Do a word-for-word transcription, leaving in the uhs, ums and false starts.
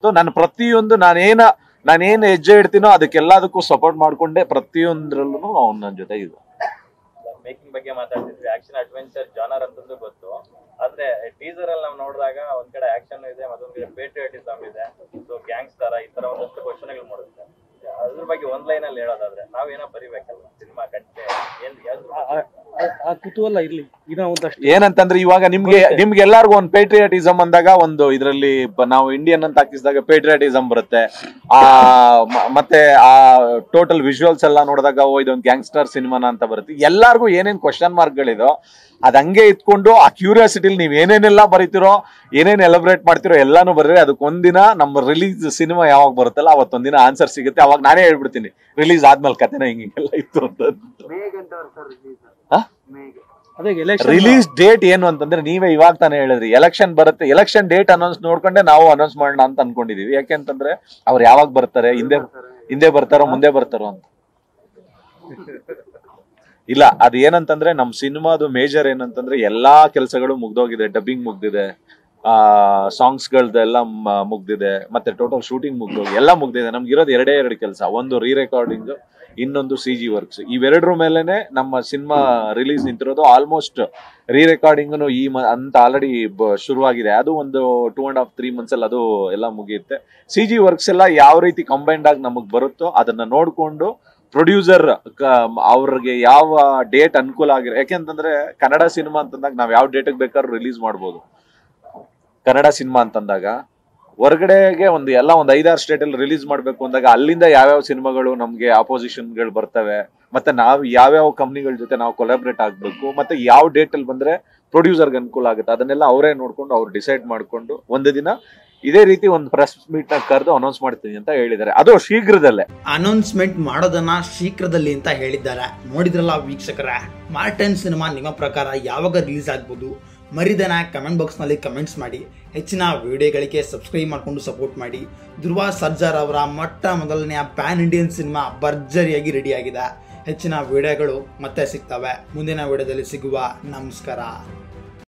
ಹೊರತು ನಾನು ಪ್ರತಿಯೊಂದು ನಾನೇನ ನಾನೇನು ಹೆಜ್ಜೆ ಇಡ್ತೀನೋ ಅದಕ್ಕೆಲ್ಲದಕ್ಕೂ ಸಪೋರ್ಟ್ ಮಾಡ್ಕೊಂಡೆ ಪ್ರತಿಯೊಂದ್ರಲ್ಲೂ ಅವ್ನು ನನ್ನ ಜೊತೆ ಇದೆ. ಮೇಕಿಂಗ್ ಬಗ್ಗೆ ಮಾತಾಡ್ತಿದ್ವಿ, ಆಕ್ಷನ್ ಅಡ್ವೆಂಚರ್ ಜಾನರ್ ಅಂತಂದು ಗೊತ್ತು, ಆದ್ರೆ ಟೀಸರ್ ಅಲ್ಲಿ ನಾವು ನೋಡಿದಾಗ ಒಂದ್ ಕಡೆ ಆಕ್ಷನ್ ಇದೆ, ಮತ್ತೊಂದ್ ಕಡೆ ಪೇಟ್ರಿಯಾಟಿಸಮ್ ಇದೆ, ಸೊ ಗ್ಯಾಂಗ್ಸ್ಟರ್ ಈ ತರ ಒಂದಷ್ಟು ಕ್ವಶನ್ಗಳು ಮಾಡುತ್ತೆ. ಅದ್ರ ಬಗ್ಗೆ ಒಂದ್ ಲೈನ್ ಅಲ್ಲಿ ಹೇಳೋದಾದ್ರೆ ನಾವೇನೋ ಬರಿಬೇಕಲ್ಲ ಸಿನಿಮಾ ಕಂಟೆ ಕುತೂಹಲ ಇರ್ಲಿ ಏನಂತಂದ್ರೆ ಇವಾಗ ನಿಮ್ಗೆ ನಿಮ್ಗೆ ಎಲ್ಲಾರ್ಗು ಒಂದು ಪೇಟ್ರಿಯಾಟಿಸಮ್ ಅಂದಾಗ ಒಂದು ಇದ್ರಲ್ಲಿ ನಾವು ಇಂಡಿಯನ್ ಅಂತ ಹಾಕಿಸಿದಾಗ ಪೇಟ್ರಿಯಾಟಿಸಮ್ ಬರುತ್ತೆ. ಆ ಮತ್ತೆ ಆ ಟೋಟಲ್ ವಿಜುವಲ್ಸ್ ಎಲ್ಲ ನೋಡಿದಾಗ ಓ ಇದೊಂದು ಗ್ಯಾಂಗ್ಸ್ಟರ್ ಸಿನಿಮಾನ ಅಂತ ಬರುತ್ತೆ. ಎಲ್ಲಾರ್ಗು ಏನೇನ್ ಕ್ವಶನ್ ಮಾರ್ಕ್ ಗಳಿದೋ ಅದ್ ಹಂಗೆ ಇಟ್ಕೊಂಡು ಆ ಕ್ಯೂರಿಯಾಸಿಟಿಲಿ ನೀವ್ ಏನೇನೆಲ್ಲ ಬರೀತಿರೋ ಏನೇನ್ ಎಲಬ್ರೇಟ್ ಮಾಡ್ತಿರೋ ಎಲ್ಲಾನು ಬರ್ರಿ. ಅದಕ್ಕೊಂದಿನ ನಮ್ಮ ರಿಲೀಸ್ ಸಿನಿಮಾ ಯಾವಾಗ ಬರುತ್ತಲ್ಲ ಅವತ್ತೊಂದಿನ ಆನ್ಸರ್ ಸಿಗುತ್ತೆ. ಅವಾಗ ನಾನೇ ಹೇಳ್ಬಿಡ್ತೀನಿ ರಿಲೀಸ್ ಆದ್ಮೇಲೆ ಕಥೆನ ಹಿಂಗೆಲ್ಲ ಇತ್ತು ಅಂತ. ರಿಲೀಸ್ ಡೇಟ್ ಏನು ಅಂತಂದ್ರೆ ನೀವೇ ಇವಾಗ ತಾನೇ ಹೇಳಿದ್ರಿ, ಎಲೆಕ್ಷನ್ ಬರುತ್ತೆ, ಎಲೆಕ್ಷನ್ ಡೇಟ್ ಅನೌನ್ಸ್ ನೋಡ್ಕೊಂಡೆ ನಾವು ಅನೌನ್ಸ್ ಮಾಡೋಣ ಅಂತ ಅನ್ಕೊಂಡಿದೀವಿ. ಯಾಕೆಂತಂದ್ರೆ ಅವ್ರು ಯಾವಾಗ ಬರ್ತಾರೆ, ಹಿಂದೆ ಹಿಂದೆ ಬರ್ತಾರೋ ಮುಂದೆ ಬರ್ತಾರೋ ಅಂತ. ಇಲ್ಲ ಅದ್ ಏನಂತಂದ್ರೆ ನಮ್ ಸಿನಿಮಾದು ಮೇಜರ್ ಏನಂತಂದ್ರೆ ಎಲ್ಲಾ ಕೆಲಸಗಳು ಮುಗ್ದೋಗಿದೆ. ಡಬ್ಬಿಂಗ್ ಮುಗ್ದಿದೆ, ಆ ಸಾಂಗ್ಸ್ ಗಳದೆಲ್ಲ ಮುಗ್ದಿದೆ, ಮತ್ತೆ ಟೋಟಲ್ ಶೂಟಿಂಗ್ ಮುಗ್ದೋಗಿ ಎಲ್ಲ ಮುಗ್ದಿದೆ. ನಮ್ಗೆ ಇರೋದು ಎರಡೇ ಎರಡು ಕೆಲಸ, ಒಂದು ರೀ ರೆಕಾರ್ಡಿಂಗ್, ಇನ್ನೊಂದು ಸಿ ಜಿ ವರ್ಕ್ಸ್. ಇವೆರಡರ ಮೇಲೆನೆ ನಮ್ಮ ಸಿನಿಮಾ ರಿಲೀಸ್ ನಿಂತಿರೋದು. ಆಲ್ಮೋಸ್ಟ್ ರೀ ರೆಕಾರ್ಡಿಂಗ್ನು ಈ ಅಂತ ಆಲ್ರೆಡಿ ಶುರುವಾಗಿದೆ. ಅದು ಒಂದು two and half three months ಅಲ್ಲಿ ಅದು ಎಲ್ಲ ಮುಗಿಯುತ್ತೆ. ಸಿ ಜಿ ವರ್ಕ್ಸ್ ಎಲ್ಲ ಯಾವ ರೀತಿ ಕಂಬೈನ್ಡ್ ಆಗಿ ನಮಗ್ ಬರುತ್ತೋ ಅದನ್ನ ನೋಡ್ಕೊಂಡು ಪ್ರೊಡ್ಯೂಸರ್ ಅವ್ರಿಗೆ ಯಾವ ಡೇಟ್ ಅನುಕೂಲ ಆಗಿರೋ, ಯಾಕೆಂತಂದ್ರೆ ಕನ್ನಡ ಸಿನಿಮಾ ಅಂತಂದಾಗ ನಾವ್ ಯಾವ ಡೇಟಿಗೆ ಬೇಕಾದ್ರೂ ರಿಲೀಸ್ ಮಾಡ್ಬೋದು. ಕನ್ನಡ ಸಿನಿಮಾ ಅಂತಂದಾಗ ಹೊರಗಡೆಗೆ ಒಂದು ಎಲ್ಲ ಒಂದು ಐದಾರು ಸ್ಟೇಟ್ ಅಲ್ಲಿ ರಿಲೀಸ್ ಮಾಡ್ಬೇಕು ಅಂದಾಗ ಅಲ್ಲಿಂದ ಯಾವ್ಯಾವ ಸಿನಿಮಾಗಳು ನಮ್ಗೆ ಆಪೋಸಿಷನ್ ಗಳು ಬರ್ತವೆ, ಮತ್ತೆ ನಾವು ಯಾವ್ಯಾವ ಕಂಪ್ನಿಗಳ ಜೊತೆ ನಾವು ಕೊಲಾಬ್ರೇಟ್ ಆಗ್ಬೇಕು, ಮತ್ತೆ ಯಾವ ಡೇಟ್ ಅಲ್ಲಿ ಬಂದ್ರೆ ಪ್ರೊಡ್ಯೂಸರ್ಗೆ ಅನುಕೂಲ ಆಗುತ್ತೆ, ಅದನ್ನೆಲ್ಲ ಅವರೇ ನೋಡ್ಕೊಂಡು ಅವ್ರು ಡಿಸೈಡ್ ಮಾಡ್ಕೊಂಡು ಒಂದು ದಿನ ಇದೇ ರೀತಿ ಒಂದು ಪ್ರೆಸ್ ಮೀಟ್ ನ ಕರೆದು ಅನೌನ್ಸ್ ಮಾಡ್ತೀನಿ ಅಂತ ಹೇಳಿದ್ದಾರೆ. ಅದು ಶೀಘ್ರದಲ್ಲೇ ಅನೌನ್ಸ್ಮೆಂಟ್ ಮಾಡೋದನ್ನ ಶೀಘ್ರದಲ್ಲಿ ಅಂತ ಹೇಳಿದ್ದಾರೆ. ನೋಡಿದ್ರಲ್ಲ ವೀಕ್ಷಕರೇ, ಮಾರ್ಟನ್ ಸಿನಿಮಾ ನಿಮ್ಮ ಪ್ರಕಾರ ಯಾವಾಗ ರಿಲೀಸ್ ಆಗ್ಬೋದು? ಮರಿದನ ಕಮೆಂಟ್ ಬಾಕ್ಸ್ನಲ್ಲಿ ಕಮೆಂಟ್ಸ್ ಮಾಡಿ. ಹೆಚ್ಚಿನ ವಿಡಿಯೋಗಳಿಗೆ ಸಬ್ಸ್ಕ್ರೈಬ್ ಮಾಡಿಕೊಂಡು ಸಪೋರ್ಟ್ ಮಾಡಿ. ಧ್ರುವ ಸರ್ಜಾರ್ ಅವರ ಮೊಟ್ಟ ಮೊದಲನೆಯ ಪ್ಯಾನ್ ಇಂಡಿಯನ್ ಸಿನಿಮಾ ಭರ್ಜರಿಯಾಗಿ ರೆಡಿಯಾಗಿದೆ. ಹೆಚ್ಚಿನ ವಿಡಿಯೋಗಳು ಮತ್ತೆ ಸಿಗ್ತವೆ. ಮುಂದಿನ ವಿಡಿಯೋದಲ್ಲಿ ಸಿಗುವ. ನಮಸ್ಕಾರ.